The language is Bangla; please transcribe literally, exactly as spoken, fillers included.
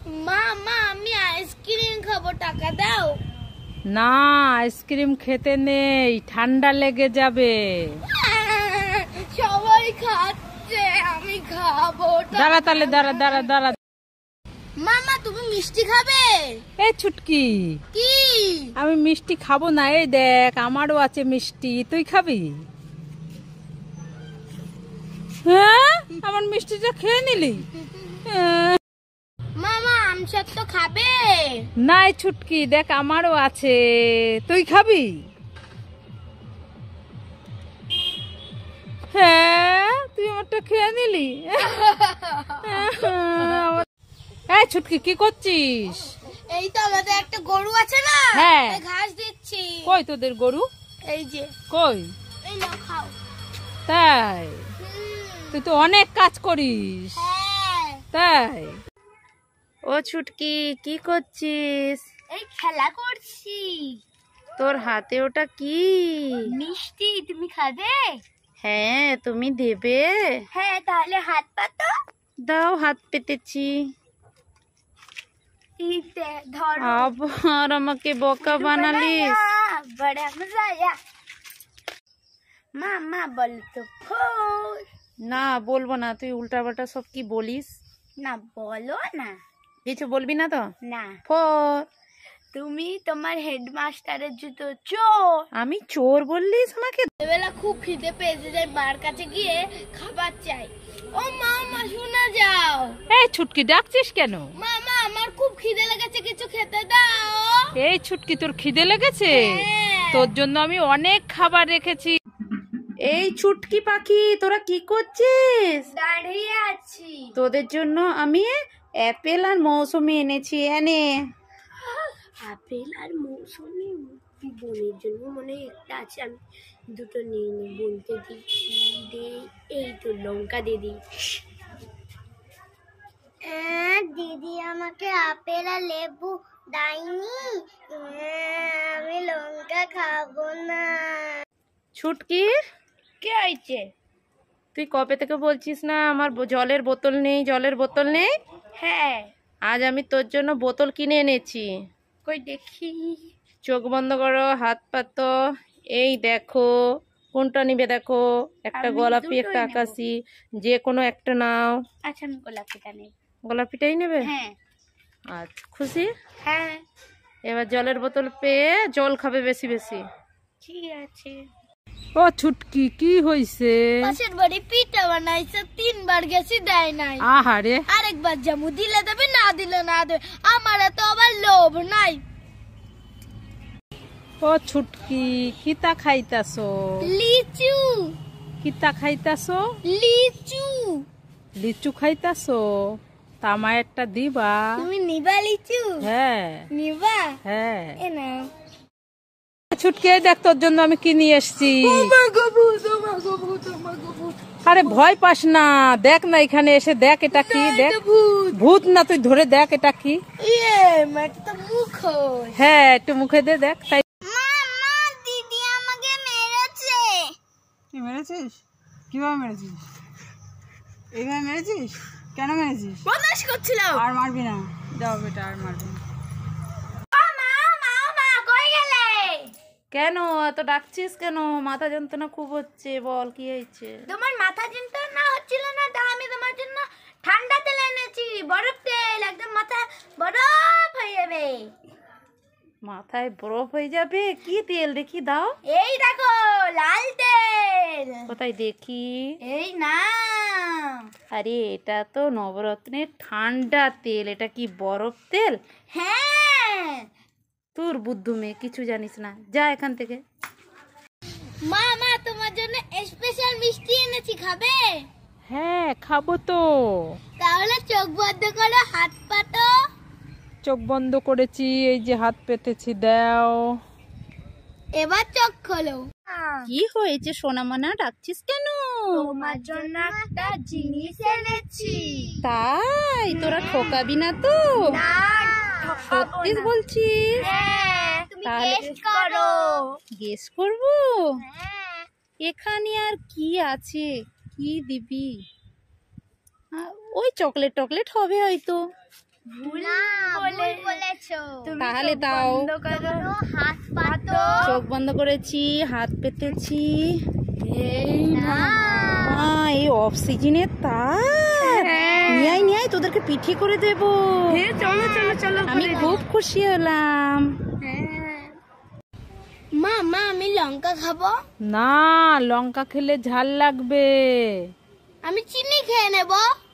মা মা আমি আইসক্রিম খাবো, টাকা দাও। না, আইসক্রিম খেতে নেই, ঠান্ডা লেগে যাবে। সবাই খাচ্ছে, আমি খাবো। দাঁড়া তাহলে, দাঁড়া দাঁড়া দাঁড়া। মামা তুমি মিষ্টি খাবে? এই ছুটকি, কি? আমি মিষ্টি খাবো না। এই দেখ, আমারও আছে মিষ্টি, তুই খাবি? হ্যাঁ, আমার মিষ্টিটা খেয়ে নিলি। মামা আমসব তো খাবে? নাই ছুটকি, দেখ আমারও আছে, তুই খাবি? হ্যাঁ, তুই আমারটা খেয়ে নিলি। এই ছুটকি, কি করছিস? এই তো আমাদের একটা গরু আছে না, হ্যাঁ, ঘাস দিচ্ছি। কই তোদের গরু? এই যে। কই? এই নাও খাও। তাই? তুই তো অনেক কাজ করিস। হ্যাঁ। তাই? ও ছুটকি, কি করছিস? এই খেলা করছি। তোর হাতে ওটা কি? মিষ্টি, তুমি খাবে? হ্যাঁ, তুমি দেবে? হ্যাঁ, তাহলে হাত পাতো। দাও, হাত পেতেছি। ধরো। আবার আমাকে বোকা বানালিস। বড়া মজা আয়া। মা মা বল তো ফোর। না, বলবো না। তুই উল্টা পাল্টা সব কি বলিস? না বলো না। কিছু বলবি না তো? না। ফোর। তুমি তোমার হেডমাস্টারের জুতো চোর। আমি চোর বললিস আমাকে? বেলা খুব খিদে পেয়েছে, যাই মার কাছে গিয়ে খাবার চাই। ও মা মা শোনা যাও। এই ছুটকি, ডাকছিস কেন? মা মা আমার খুব খিদে লেগেছে, কিছু খেতে দাও। এই ছুটকি, তোর খিদে লেগেছে? হ্যাঁ। তোর জন্য আমি অনেক খাবার রেখেছি। এই ছুটকি পাখি, তোরা কি করছিস? দাঁড়িয়ে আছি। তোদের জন্য আমি অ্যাপেল আর মৌসুমি এনেছি, এনে। আপেল আর মৌসুমি বোনের জন্য মনে হয় একটা আছে, আমি দুটো নিয়ে নিই। বোনকে দিচ্ছি, দে। এই তো লঙ্কা দিয়ে দিই। দিদি আমাকে আপেল আর লেবু দেয়নি, আমি লঙ্কা খাবো না। ছুটকি, কে হয়েছে? তুই কবে থেকে বলছিস না আমার জলের বোতল নেই, জলের বোতল নেই? হ্যাঁ, আজ আমি তোর জন্য বোতল কিনে এনেছি। কই দেখি। চোখ বন্ধ করো, হাত পাতো। এই দেখো, কোনটা নিবে দেখো? একটা গোলাপি, একটা আকাশি, যে কোনো একটা নাও। আচ্ছা, আমি গোলাপিটা নেই। গোলাপিটাই নেবে? হ্যাঁ। আচ্ছা, খুশি? হ্যাঁ। এবার জলের বোতল পেয়ে জল খাবে বেশি বেশি। ঠিক আছে। ও ছুটকি, কি হইছে? পাশের বাড়ি পিঠা বানাইছে, তিনবার গেছি দেয় নাই। আহারে। আরেকবার জামু দিলে দেবে, না দিলে না দেবে। আমার তো আবার লোভ নাই। ও ছুটকি, কিতা খাইতাছো? লিচু। কিতা খাইতাছো? লিচু। লিচু খাইতাছো? তামা একটা দিবা? তুমি নিবা লিচু? হ্যাঁ। নিবা? হ্যাঁ। এ নাও। ছুটকি, দেখ তোর জন্য আমি কি নিয়ে এসছি। আরে ভয় পাস না, দেখ না এখানে এসে দেখ, এটা কি? দেখ, ভূত না, তুই ধরে দেখ এটা কি। হ্যাঁ, একটু মুখে দে, দেখ। তাই দিদি আমাকে মেরেছে। কি মেরেছিস? কিভাবে মেরেছিস? এইভাবে মেরেছিস? কেন মেরেছিস? বদমাশ করছিলাম। আর মারবি না, যাও বেটা, আর মারবি না। কেন এত ডাকছিস কেন? মাথা যন্ত্রণা খুব হচ্ছে, বল কি হয়েছে? তোমার মাথা যন্ত্রণা হচ্ছিল না, তা আমি তোমার জন্য ঠান্ডা তেল এনেছি, বরফ তেল, একদম মাথা বরফ হয়ে যাবে। মাথায় বরফ হয়ে যাবে? কি তেল দেখি, দাও। এই দেখো, লাল তেল। কোথায় দেখি? এই না। আরে এটা তো নবরত্নের ঠান্ডা তেল, এটা কি বরফ তেল? হ্যাঁ। তোর বুদ্ধু মেয়ে, কিছু জানিস না, যা এখান থেকে। মা মা তোমার জন্য স্পেশাল মিষ্টি এনেছি, খাবে? হ্যাঁ, খাবো তো। তাহলে চোখ বন্ধ করো, হাত পাতো। চোখ বন্ধ করেছি, এই যে হাত পেতেছি, দাও। এবার চোখ খোলো। কি হয়েছে সোনামনা, ডাকছিস কেন? তোমার জন্য একটা জিনিস এনেছি। তাই? তোরা ঠকাবি না তো? না, সত্যি বলছিস? হ্যাঁ, তুমি গেস করো। গেস করবো? হ্যাঁ। এখানে আর কি আছে, কি দিবি? ওই চকলেট টকলেট হবে হয়তো। ভুল না ভুল বলে বলেছো। তুমি তাহলে চোখ তাও বন্ধ করো। হাত পাতো। চোখ বন্ধ করেছি, হাত পেতেছি। এই না মা এই অফ সিজনে তার নিয়ে আয় নিয়ে আয়, তোদেরকে পিঠে করে দেবো। হ্যাঁ চলো চলো চলো আমি খুব খুশি হলাম। মা মা আমি লঙ্কা খাবো। না, লঙ্কা খেলে ঝাল লাগবে। আমি চিনি খেয়ে নেবো।